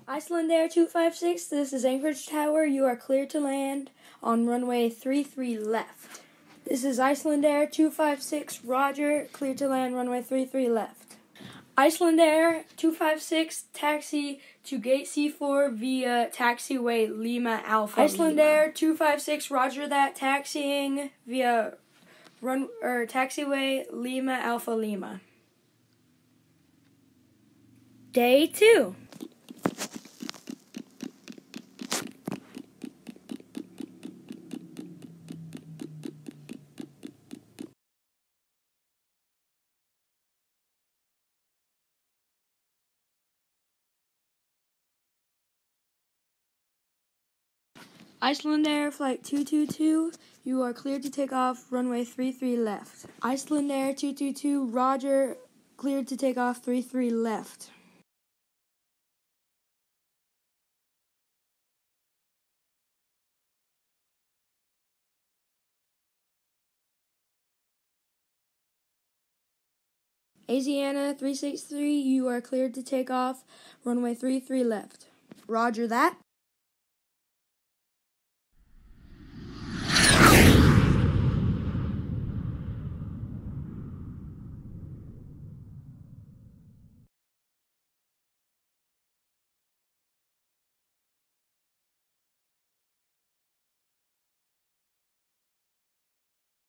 Iceland Air 256, this is Anchorage Tower. You are cleared to land on runway 33 left. This is Iceland Air 256, roger, cleared to land runway 33 left. Iceland Air 256, taxi to gate C4 via taxiway Lima Alpha Iceland Lima. Air 256, roger that, taxiing via taxiway Lima Alpha Lima. Day 2. Iceland Air Flight 222, you are cleared to take off runway 33 left. Iceland Air 222, roger, cleared to take off 33 left. Asiana 363, you are cleared to take off runway 33 left. Roger that.